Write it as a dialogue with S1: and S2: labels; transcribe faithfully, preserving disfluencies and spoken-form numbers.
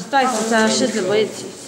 S1: 不好意思，咱狮子不一起。